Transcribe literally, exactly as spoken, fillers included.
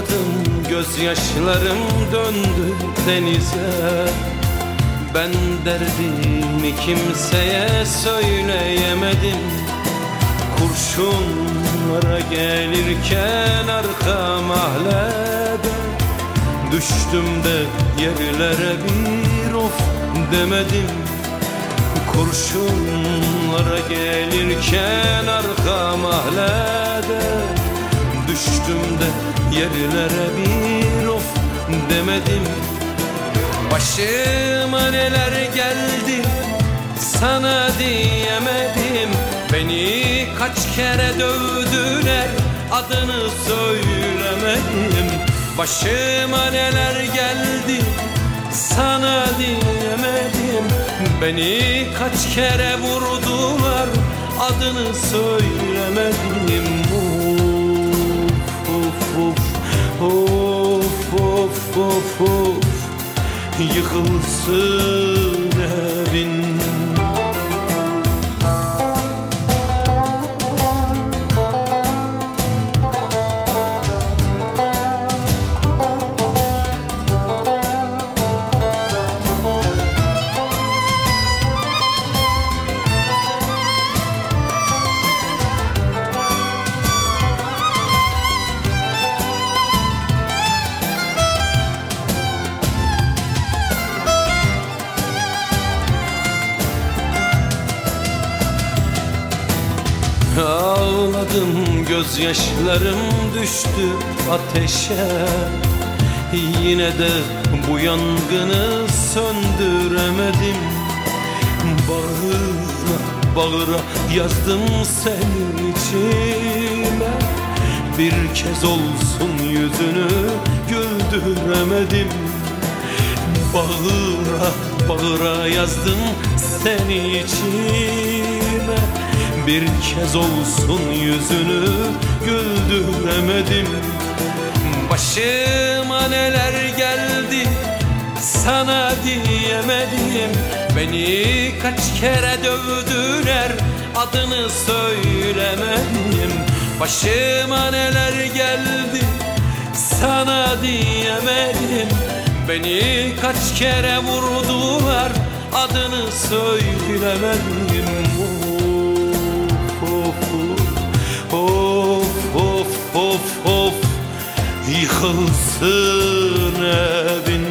Ağladım, gözyaşlarım döndü denize. Ben derdimi kimseye söyleyemedim. Kurşunlara gelirken arka mahallede düştüm de yerlere bir of demedim. Kurşunlara gelirken arka mahallede düştüm de yerlere bir of demedim. Başıma neler geldi sana diyemedim. Beni kaç kere dövdüler, adını söylemedim. Başıma neler geldi sana diyemedim. Beni kaç kere vurdular, adını söylemedim. Of of of of of of, yıkılsın evin. Ağladım, gözyaşlarım düştü ateşe. Yine de bu yangını söndüremedim. Bağıra bağıra yazdım senin içime. Bir kez olsun yüzünü güldüremedim. Bağıra bağıra yazdım senin içime. Bir kez olsun yüzünü güldüremedim. Başıma neler geldi sana diyemedim. Beni kaç kere dövdüler, adını söylemedim. Başıma neler geldi sana diyemedim. Beni kaç kere vurdular, adını söylemedim. Of of of of, yıkılsın evin.